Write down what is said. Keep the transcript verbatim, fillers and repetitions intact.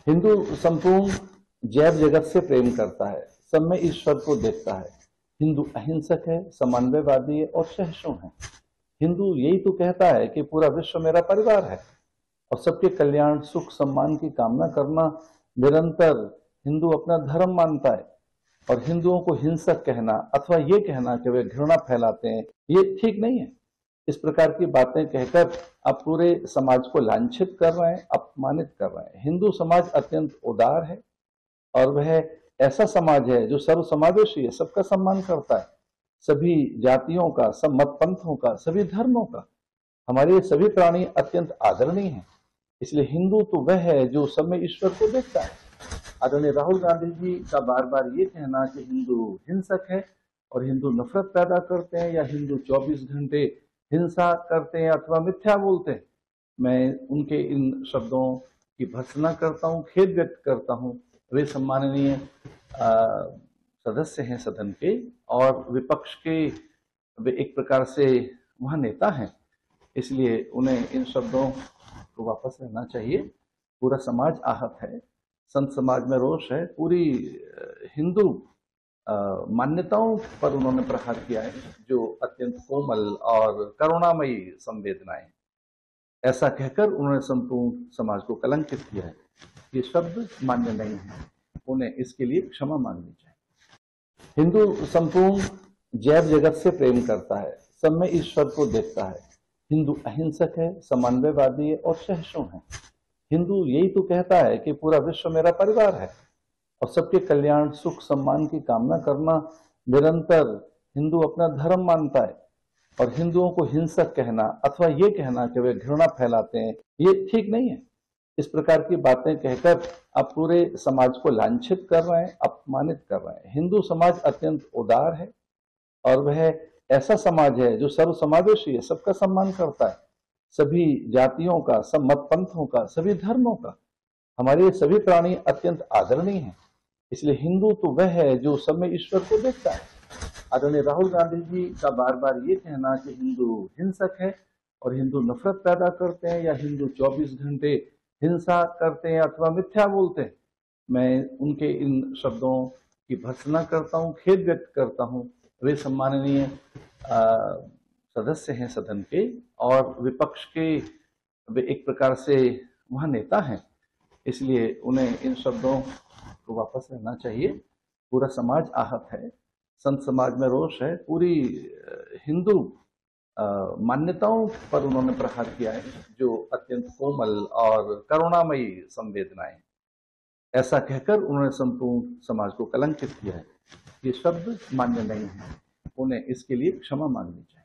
हिंदू संपूर्ण जैव जगत से प्रेम करता है, सब में ईश्वर को देखता है। हिंदू अहिंसक है, समन्वयवादी है और सहिष्णु है। हिंदू यही तो कहता है कि पूरा विश्व मेरा परिवार है और सबके कल्याण, सुख, सम्मान की कामना करना निरंतर हिंदू अपना धर्म मानता है। और हिंदुओं को हिंसक कहना अथवा ये कहना कि वे घृणा फैलाते हैं, ये ठीक नहीं है। इस प्रकार की बातें कहकर आप पूरे समाज को लांछित कर रहे हैं, अपमानित कर रहे हैं। हिंदू समाज अत्यंत उदार है और वह ऐसा समाज है जो सर्व समावेशी है, सबका सम्मान करता है, सभी जातियों का, सब मत पंथों का, सभी धर्मों का। हमारे सभी प्राणी अत्यंत आदरणीय हैं। इसलिए हिंदू तो वह है जो सब में ईश्वर को देखता है। आदरणीय राहुल गांधी जी का बार बार ये कहना कि हिंदू हिंसक है और हिंदू नफरत पैदा करते हैं या हिंदू चौबीस घंटे हिंसा करते हैं अथवा मिथ्या बोलते हैं, मैं उनके इन शब्दों की भर्त्सना करता हूं, खेद व्यक्त करता हूं। वे सम्माननीय सदस्य हैं सदन के और विपक्ष के वे एक प्रकार से वहां नेता हैं, इसलिए उन्हें इन शब्दों को वापस लेना चाहिए। पूरा समाज आहत है, संत समाज में रोष है, पूरी हिंदू मान्यताओं पर उन्होंने प्रहार किया है जो अत्यंत कोमल और करुणामयी संवेदनाएं। ऐसा कहकर उन्होंने संपूर्ण समाज को कलंकित किया है। ये शब्द मान्य नहीं है, उन्हें इसके लिए क्षमा मांगनी चाहिए। हिंदू संपूर्ण जैव जगत से प्रेम करता है, सब में ईश्वर को देखता है। हिंदू अहिंसक है, समन्वयवादी है और सहिष्णु है। हिंदू यही तो कहता है कि पूरा विश्व मेरा परिवार है और सबके कल्याण, सुख, सम्मान की कामना करना निरंतर हिंदू अपना धर्म मानता है। और हिंदुओं को हिंसक कहना अथवा ये कहना कि वे घृणा फैलाते हैं, ये ठीक नहीं है। इस प्रकार की बातें कहकर आप पूरे समाज को लांछित कर रहे हैं, अपमानित कर रहे हैं। हिंदू समाज अत्यंत उदार है और वह ऐसा समाज है जो सर्व समावेशी है, सबका सम्मान करता है, सभी जातियों का, सब मत पंथों का, सभी धर्मों का। हमारे सभी प्राणी अत्यंत आदरणीय हैं। इसलिए हिंदू तो वह है जो सब में ईश्वर को देखता है। आदरणीय राहुल गांधी जी का बार बार ये कहना कि हिंदू हिंसक है और हिंदू नफरत पैदा करते हैं या हिंदू चौबीस घंटे हिंसा करते हैं अथवा मिथ्या बोलते हैं, मैं उनके इन शब्दों की भर्त्सना करता हूं, खेद व्यक्त करता हूं। वे सम्माननीय सदस्य हैं सदन के और विपक्ष के वे एक प्रकार से वहां नेता हैं, इसलिए उन्हें इन शब्दों को वापस लेना चाहिए। पूरा समाज आहत है, संत समाज में रोष है, पूरी हिंदू मान्यताओं पर उन्होंने प्रहार किया है जो अत्यंत कोमल और करुणामयी संवेदनाएं। ऐसा कहकर उन्होंने संपूर्ण समाज को कलंकित किया है। ये शब्द मान्य नहीं है, उन्हें इसके लिए क्षमा मांगनी चाहिए।